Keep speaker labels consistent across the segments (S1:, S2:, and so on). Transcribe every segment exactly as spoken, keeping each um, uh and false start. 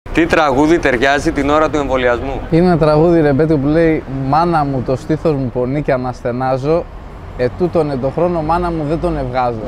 S1: Τι τραγούδι ταιριάζει την ώρα του εμβολιασμού?
S2: Είναι ένα τραγούδι, ρε Μπέτο, που λέει «Μάνα μου, το στήθος μου πονεί και αναστενάζω, ετούτον εν το χρόνο μάνα μου δεν τον ευγάζω».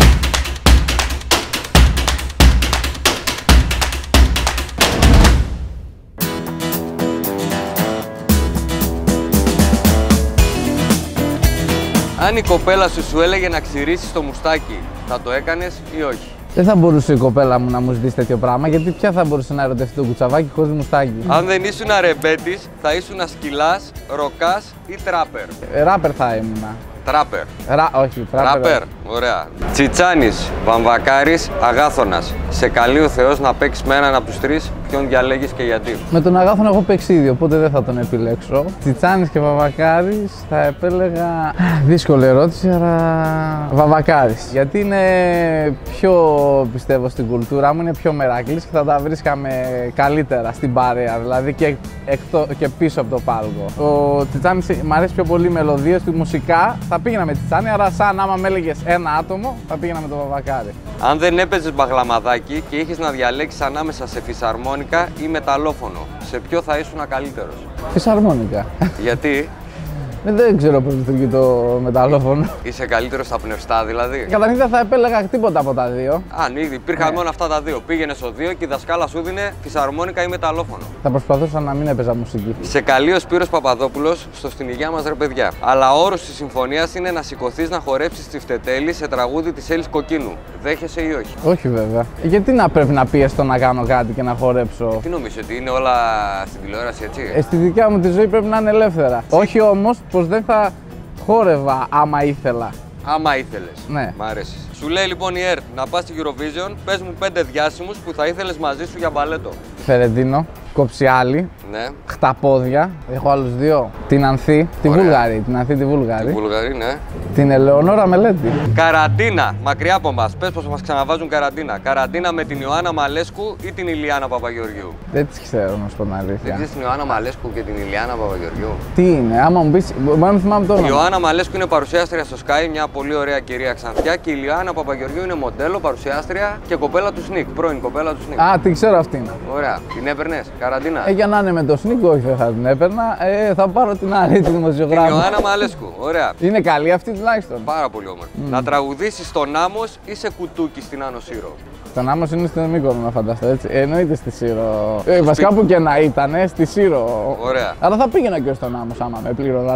S1: Αν η κοπέλα σου σου έλεγε να ξυρίσεις το μουστάκι, θα το έκανες ή όχι?
S2: Δεν θα μπορούσε η κοπέλα μου να μου ζητήσει τέτοιο πράγμα, γιατί ποια θα μπορούσε να ερωτευτεί το κουτσαβάκι χωρίς μουστάκι.
S1: Αν δεν ήσουν ρεμπέτης, θα ήσουν σκυλάς, ροκάς ή τράπερ?
S2: Ε, ράπερ θα ήμουνα.
S1: Τράπερ.
S2: Ρα, όχι, τράπερ.
S1: Τράπερ. Ωραία. Τσιτσάνης, Βαμβακάρης, Αγάθωνας. Σε καλεί ο Θεός να παίξεις με έναν από τους τρεις, ποιον διαλέγεις και γιατί?
S2: Με τον Αγάθωνα έχω παίξει ήδη, οπότε δεν θα τον επιλέξω. Τσιτσάνης και Βαμβακάρης θα επέλεγα. Δύσκολη ερώτηση, αλλά Βαμβακάρης. Γιατί είναι πιο, πιστεύω, στην κουλτούρα μου, είναι πιο μερακλής και θα τα βρίσκαμε καλύτερα στην παρέα, δηλαδή και, εκτό, και πίσω από το πάλκο. Ο Τσιτσάνης μου αρέσει πιο πολύ μελωδίες του, μουσικά. Θα πήγαινα με Τσιτσάνη, άρα σαν άμα με έλεγες ένα άτομο, θα πήγαινα με τον Βαμβακάρη.
S1: Αν δεν έπαιζες μπαγλαμαδάκι και είχες να διαλέξεις ανάμεσα σε φυσαρμόνικα ή μεταλλόφωνο, σε ποιο θα ήσουν καλύτερος?
S2: Φυσαρμόνικα.
S1: Γιατί?
S2: Δεν ξέρω πώς λειτουργεί το μεταλλόφωνο.
S1: Είσαι καλύτερος στα πνευστά δηλαδή?
S2: Καταρχήν δεν θα επέλεγα τίποτα από τα δύο.
S1: Αν ήδη υπήρχαν
S2: ναι.
S1: μόνο αυτά τα δύο. Πήγαινε στο δύο και η δασκάλα σου δίνε φυσαρμόνικα ή μεταλλόφωνο.
S2: Θα προσπαθούσα να μην έπαιζα μουσική.
S1: Σε καλεί ο Σπύρος Παπαδόπουλος στο Στην Υγεία μας ρε παιδιά. Αλλά ο όρος της συμφωνίας είναι να σηκωθείς να χορέψεις τη Φτετέλη σε τραγούδι της Έλλης Κοκκίνου. Δέχεσαι ή όχι?
S2: Όχι βέβαια. Γιατί να πρέπει να πιεστώ να κάνω κάτι και να χορέψω?
S1: Τι νομίζεις, ότι είναι όλα στην τηλεόραση έτσι?
S2: Ε, στη δικιά μου τη ζωή πρέπει να είναι ελεύθερα. Όχι όμως πως δεν θα χόρευα άμα ήθελα.
S1: Άμα ήθελες.
S2: Ναι.
S1: Μ' αρέσει. Σου λέει λοιπόν η ΕΡΤ να πας στη Eurovision, πες μου πέντε διάσημους που θα ήθελες μαζί σου για μπαλέτο.
S2: Φερεντίνο, Κοψιάλη,
S1: ναι.
S2: Χταπόδια, έχω άλλους δύο. Την Ανθή, τη Βούλγαρη, την Ανθή τη Βούλγαρη.
S1: Τη Βούλγαρη, ναι.
S2: Την Ελεονόρα Μελέτη.
S1: Καραντίνα, μακριά από μας. Πες πως μας ξαναβάζουν καραντίνα. Καραντίνα με την Ιωάννα Μαλέσκου ή την Ηλιάνα Παπαγεωργιού?
S2: Δεν τις ξέρω, να σου πω την αλήθεια.
S1: Δεν ξέρεις την Ιωάννα Μαλέσκου και την Ηλιάνα Παπαγεωργιού?
S2: Τι είναι, άμα μου πεις, μπορεί να θυμάμαι το όνομα.
S1: Η Ιωάννα Μαλέσκου είναι παρουσιάστρια στο Sky, μια πολύ ωραία κυρία Ξανθιά, και η Ηλιάνα Παπαγεωργιού είναι μοντέλο, παρουσιάστρια και κοπέλα του Σνικ, πρώην κοπέλα του Σνικ.
S2: Α, την ξέρω αυτήν.
S1: Ωραία. Την έπαιρνες, καραντίνα?
S2: Ε, για να είναι με το Σνικ, όχι δεν θα την έπαιρνα. Ε, θα πάρω την άλλη, τη δημοσιογράφη.
S1: Την Ιωάννα Μαλέσκου, ωραία.
S2: Είναι καλή αυτή τουλάχιστον.
S1: Πάρα πολύ όμορφη. Mm. Να τραγουδήσεις στον Άμμος ή σε κουτούκι στην Άνω Σύρο?
S2: Στον Άμμος είναι στην Μύκονο, να φανταστώ έτσι. Εννοείται στη Σύρο. Ε, βασικά που και να ήταν, στη Σύρο.
S1: Ωραία.
S2: Αλλά θα πήγαινα και στον Άμμος άμα με πλήρωναν.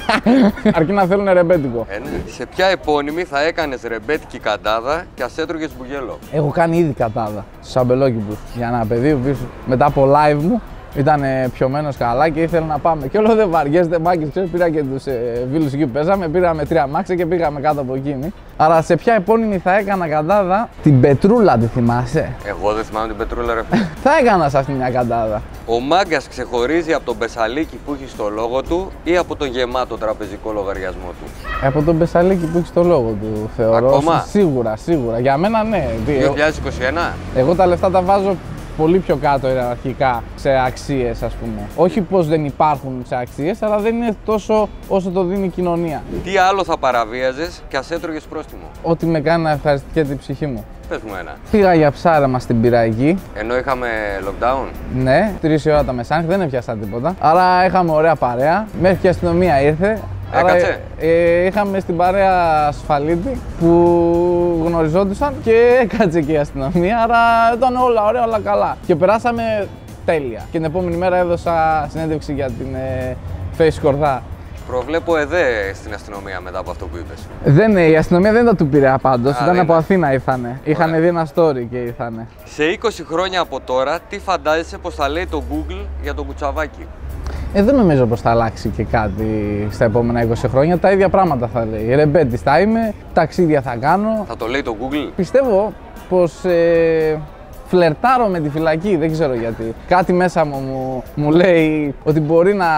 S2: Αρκεί να θέλουν ρεμπέτικο.
S1: Ε, ναι. Σε ποια επώνυμη θα έκανες ρεμπέτικη καντάδα και ας έτρωγες μπουγέλο?
S2: Έχω κάνει ήδη κατάδα στους αμπελόκηπους για ένα παιδί που πίσω, μετά από live μου ήταν πιωμένος καλά και ήθελε να πάμε. Και όλο δεν βαριέστε, μάκες, ξέρεις, πήρα και τους ε, βίλους εκεί που παίζαμε, πήραμε τρία μάξια και πήγαμε κάτω από εκείνη. Άρα σε ποια επώνυμη θα έκανα καντάδα? Την Πετρούλα, τη θυμάσαι?
S1: Εγώ δεν θυμάμαι την Πετρούλα, ρε.
S2: Θα έκανα σε αυτή μια καντάδα.
S1: Ο Μάγκας ξεχωρίζει από τον Μπεσαλίκη που έχει στο λόγο του ή από τον γεμάτο τραπεζικό λογαριασμό του?
S2: Από τον Μπεσαλίκη που έχει στο λόγο του, θεωρώ.
S1: Ακόμα?
S2: Σίγουρα, σίγουρα. Για μένα ναι.
S1: δύο χιλιάδες είκοσι ένα.
S2: Εγώ τα λεφτά τα βάζω πολύ πιο κάτω ιεραρχικά σε αξίες, ας πούμε. Όχι πως δεν υπάρχουν σε αξίες, αλλά δεν είναι τόσο όσο το δίνει η κοινωνία.
S1: Τι άλλο θα παραβίαζες και ας έτρωγες πρόστιμο?
S2: Ό,τι με κάνει να ευχαριστεί την ψυχή μου.
S1: Πες μου ένα.
S2: Πήγα για ψάρεμα στην Πυραγή.
S1: Ενώ είχαμε lockdown.
S2: Ναι, τρεις η ώρα τα μεσάνυχτα, δεν έπιασα τίποτα. Άρα είχαμε ωραία παρέα. Μέχρι και η αστυνομία ήρθε.
S1: Έκατσε.
S2: Άρα, ε, είχαμε στην παρέα ασφαλίτη που γνωριζόντουσαν και έκατσε και η αστυνομία. Άρα ήταν όλα ωραία, όλα καλά. Και περάσαμε τέλεια. Και την επόμενη μέρα έδωσα συνέντευξη για την ε, Face Σκορδά.
S1: Προβλέπω ΕΔΕ στην αστυνομία μετά από αυτό που είπες.
S2: Δεν, η αστυνομία δεν ήταν του Πειραιά πάντως,
S1: Α,
S2: ήταν από
S1: είναι.
S2: Αθήνα ήρθανε. Είχαν δει ένα story και ήρθανε.
S1: Σε είκοσι χρόνια από τώρα, τι φαντάζεσαι πως θα λέει το Google για τον κουτσαβάκι?
S2: Ε, δεν νομίζω πως θα αλλάξει και κάτι στα επόμενα είκοσι χρόνια. Τα ίδια πράγματα θα λέει. Ρεμπέτης θα είμαι, ταξίδια θα κάνω.
S1: Θα το λέει το Google.
S2: Πιστεύω πως ε, φλερτάρω με τη φυλακή, δεν ξέρω γιατί. Κάτι μέσα μου μου, μου λέει ότι μπορεί να,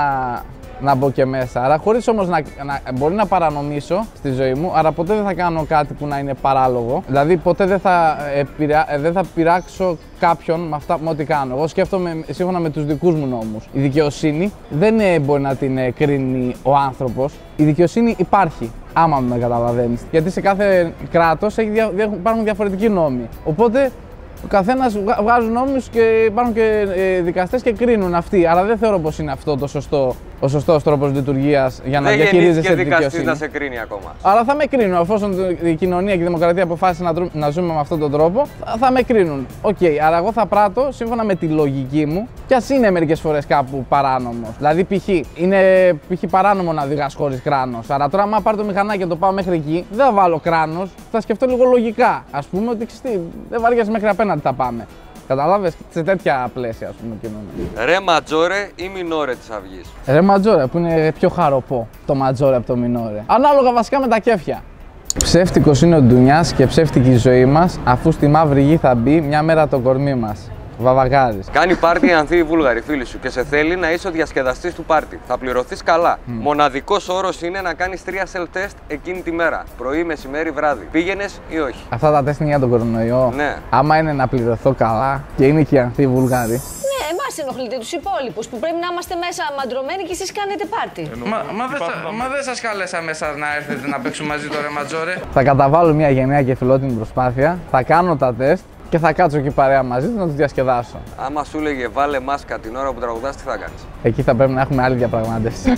S2: να μπω και μέσα. Άρα χωρίς όμως να, να μπορεί να παρανομήσω στη ζωή μου, άρα ποτέ δεν θα κάνω κάτι που να είναι παράλογο. Δηλαδή ποτέ δεν θα, επειρα, δεν θα πειράξω κάποιον με, αυτά, με ό,τι κάνω. Εγώ σκέφτομαι σύμφωνα με τους δικούς μου νόμους. Η δικαιοσύνη δεν μπορεί να την κρίνει ο άνθρωπος. Η δικαιοσύνη υπάρχει, άμα με καταλαβαίνεις. Γιατί σε κάθε κράτος υπάρχουν διαφορετικοί νόμοι. Οπότε Ο καθένας βγάζουν νόμους και υπάρχουν και ε, δικαστές και κρίνουν αυτοί. Άρα δεν θεωρώ πως είναι αυτό το σωστό, ο σωστός τρόπος λειτουργίας για να διαχειρίζεσαι τη δικαιοσύνη.
S1: Δεν να σε κρίνει ακόμα.
S2: Αλλά θα με κρίνουν. Εφόσον η κοινωνία και η δημοκρατία αποφάσισε να, να ζούμε με αυτόν τον τρόπο, θα με κρίνουν. Οκ, okay, άρα εγώ θα πράττω σύμφωνα με τη λογική μου, κι ας είναι μερικές φορές κάπου παράνομος. Δηλαδή, π.χ. είναι π.χ. παράνομο να οδηγάς χωρίς κράνος. Άρα τώρα, άμα πάρω το μηχανάκι και το πάω μέχρι εκεί, δεν θα βάλω κράνος, θα σκεφτώ λίγο λογικά. Ας πούμε ότι ξυστή, δεν βαριέσαι μέχρι απέναντι θα πάμε. Καταλάβες, σε τέτοια πλαίσια, ας πούμε, κινούμε.
S1: Ρε ματζόρε ή μινόρε της αυγής?
S2: Ρε ματζόρε, που είναι πιο χαροπό το ματζόρε από το μινόρε. Ανάλογα βασικά με τα κέφια. Ψεύτικος είναι ο ντουνιάς και ψεύτικη η ζωή μας, αφού στη μαύρη γη θα μπει μια μέρα το κορμί μας. Βαβαγάρης.
S1: Κάνει πάρτι η Ανθή η Βούλγαρη φίλη σου και σε θέλει να είσαι ο διασκεδαστής του πάρτι. Θα πληρωθείς καλά. Mm. Μοναδικός όρος είναι να κάνεις τρία self-test εκείνη τη μέρα. Πρωί, μεσημέρι, βράδυ. Πήγαινες ή όχι?
S2: Αυτά τα τεστ είναι για τον κορονοϊό.
S1: Ναι.
S2: Άμα είναι να πληρωθώ καλά και είναι και η Ανθή η Βούλγαρη.
S3: Ναι, εμάς ενοχλείτε τους υπόλοιπους που πρέπει να είμαστε μέσα μαντρωμένοι και εσείς κάνετε πάρτι.
S2: Μα, μα, δε, μα δεν σας καλέσαμε εσάς να έρθετε να παίξουμε μαζί το ρε ματζόρε. Θα καταβάλω μια γενναία και φιλότιμη προσπάθεια. Θα κάνω τα τεστ. Και θα κάτσω εκεί παρέα μαζί του να τους διασκεδάσω.
S1: Άμα σου έλεγε βάλε μάσκα την ώρα που τραγουδάς, τι θα κάνεις?
S2: Εκεί θα πρέπει να έχουμε άλλη διαπραγμάτευση.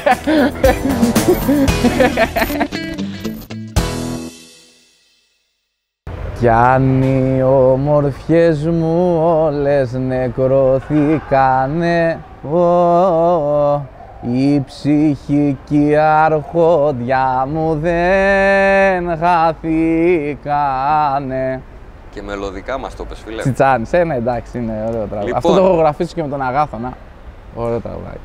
S2: Κι αν οι ομορφιές μου όλες νεκρωθήκανε, oh, η ψυχική αρχόντια μου δεν χαθήκανε.
S1: Και μελωδικά μας το πες, φίλε.
S2: Τσιτσάνης, ε, ναι, εντάξει, είναι ωραίο τραγούδι.
S1: Λοιπόν.
S2: Αυτό το έχω γραφήσει και με τον Αγάθωνα. Ωραίο τραγούδι.